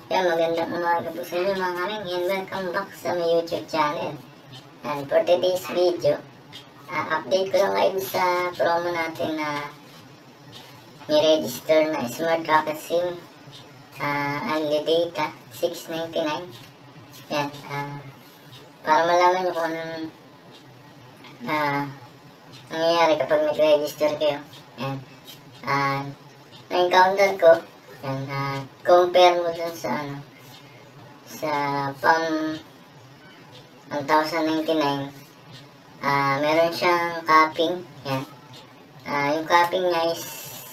Yan, magandang umaga po sa inyo mga kaming, and welcome back sa my YouTube channel. And for today's video, update ko lang kayo sa promo natin na ni-register na Smart Rocket SIM UnliData 699. Yan, para malaman nyo kung anong nangyayari kapag nag-register kayo. Yan, na-encounter ko. Yan, compare mo dun sa sa pang 1,099. Meron siyang capping. Yan, yung capping niya is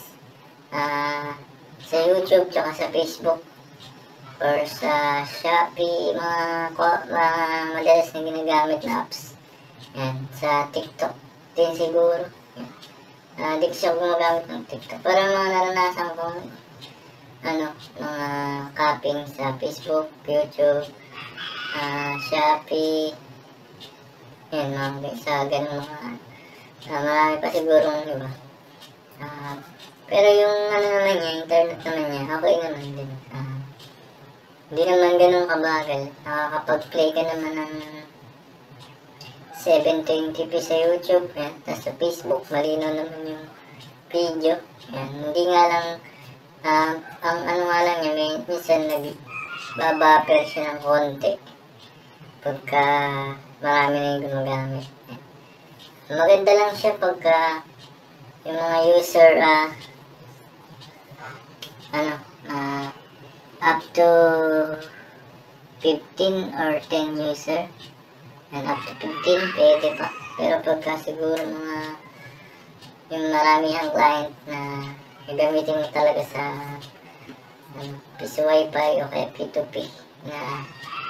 sa YouTube tsaka sa Facebook or sa Shopee, mga madalas na ginagamit na apps. Yan, sa TikTok din siguro. Yan, di ko siya gumagamit ng TikTok. Parang mga naranasan ko mga capping sa Facebook, YouTube, Shopee, yan, sa ganun marami pa siguro, diba? Pero yung naman niya, internet naman niya, okay naman din. Hindi naman ganun kabagal. Nakakapag-play ka naman ng 720p sa YouTube, yan. Tapos sa Facebook, malinaw naman yung video. Yan. Hindi nga lang, ang nga lang niya, minsan nagbabuffer siya ng konti pagka marami na yung gumagamit. Yan. Maganda lang siya pagka yung mga user up to 15 or 10 user. And up to 15 pwede pa. Pero pagka siguro yung maramihang client na gagamitin mo talaga sa piso wifi o kaya P2P na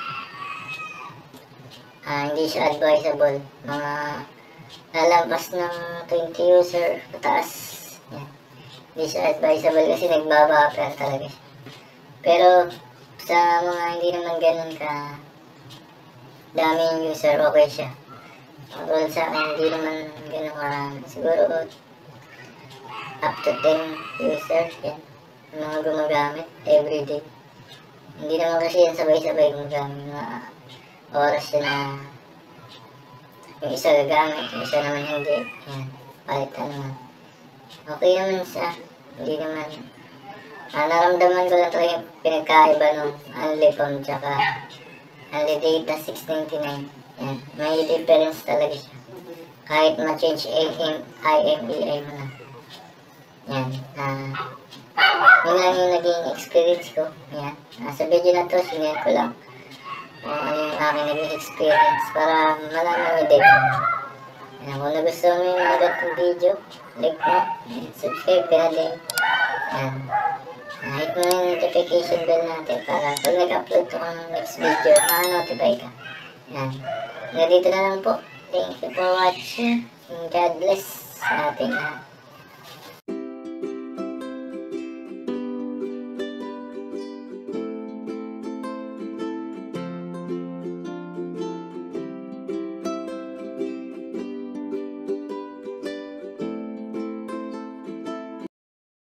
hindi siya advisable. Mga lalampas ng 20 user pataas. Yan. Hindi siya advisable kasi nagbabuffer talaga siya. Pero sa mga hindi naman ganun ka dami yung user, okay siya. Katulad sa akin, hindi naman ganun karami. Siguro up to 10 users, yan. Yung mga gumagamit everyday. Hindi naman kasi yan sabay-sabay gumagamit. Mga oras yun na yung isa gagamit, yung isa naman hindi. Yan, palitan naman. Okay naman siya. Hindi naman. Naramdaman ko lang talaga yung pinagkaiba ng UnliPhone tsaka UnliData 699. Yan, may difference talaga siya. Kahit ma-change IMEI mo na. Yan, yun lang yung naging experience ko. Yan, sa video na to, sinare ko lang kung ano yung aking naging experience para malaman nyo din. Yan, kung nagustuhan mo yung mga gatong video, like mo, subscribe ka na din. Yan, hit mo yung notification bell natin para pag nag-upload ko ng next video, ma-notify ka. Yan, hanggang dito na lang po. Thank you for watching. God bless sa ating lahat.